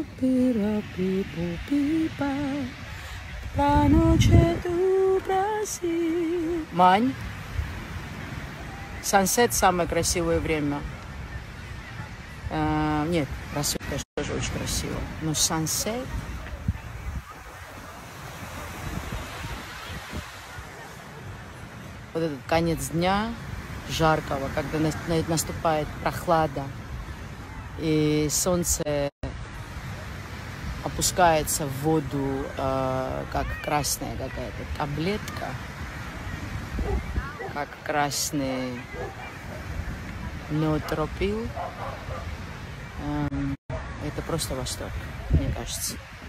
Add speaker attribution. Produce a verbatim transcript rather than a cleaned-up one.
Speaker 1: pira, pipu, pipa. La noche tu Brasil. Мань. Сансет самое красивое время. А, нет, рассвет, конечно, тоже очень красиво. Но сансет... Вот этот конец дня жаркого, когда наступает прохлада, и солнце опускается в воду, э, как красная какая-то таблетка, как красный ноотропил. Э, это просто восторг, мне кажется.